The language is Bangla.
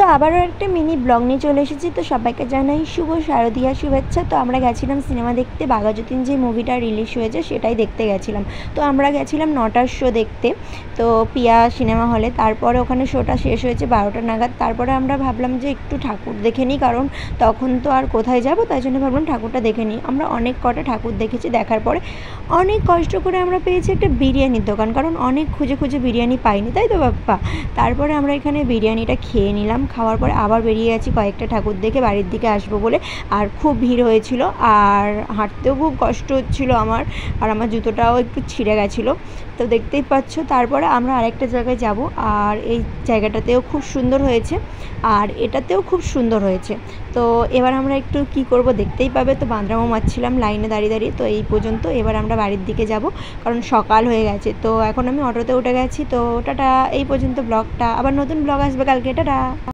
তো আবারও একটা মিনি ব্লগ নিয়ে চলে এসেছি। তো সবাইকে জানাই শুভ শারদীয়া শুভেচ্ছা। তো আমরা গেছিলাম সিনেমা দেখতে, বাঘাযতীন যে মুভিটা রিলিজ হয়েছে সেটাই দেখতে গেছিলাম। তো আমরা গেছিলাম 9টার শো দেখতে, তো পিয়া সিনেমা হলে। তারপরে ওখানে শোটা শেষ হয়েছে 12টা নাগাদ। তারপরে আমরা ভাবলাম যে একটু ঠাকুর দেখে নিই, কারণ তখন তো আর কোথায় যাব, তাই জন্য ভাবলাম ঠাকুরটা দেখে নিই। আমরা অনেক কটা ঠাকুর দেখেছি, দেখার পরে অনেক কষ্ট করে আমরা পেয়েছি একটা বিরিয়ানির দোকান, কারণ অনেক খুঁজে খুঁজে বিরিয়ানি পাইনি, তাই তো বাপ্পা। তারপরে আমরা এখানে বিরিয়ানিটা খেয়ে নিলাম। খাওয়ার পরে আবার বেরিয়ে গেছি কয়েকটা ঠাকুর দেখে বাড়ির দিকে আসবো বলে। আর খুব ভিড় হয়েছিল, আর হাঁটতেও খুব কষ্ট হচ্ছিলো আমার, আর আমার জুতোটাও একটু ছিঁড়ে গেছিলো, তো দেখতেই পাচ্ছ। তারপরে আমরা আরেকটা জায়গায় যাব, আর এই জায়গাটাতেও খুব সুন্দর হয়েছে, আর এটাতেও খুব সুন্দর হয়েছে। তো এবার আমরা একটু কি করব দেখতেই পাবে। তো বাঁদরামো মারছিলাম লাইনে দাঁড়িয়ে দাঁড়িয়ে। তো এই পর্যন্ত, এবার আমরা বাড়ির দিকে যাব, কারণ সকাল হয়ে গেছে। তো এখন আমি অটোতে উঠে গেছি। তো টাটা, এই পর্যন্ত ব্লগটা, আবার নতুন ব্লগ আসবে কালকে, টাটা।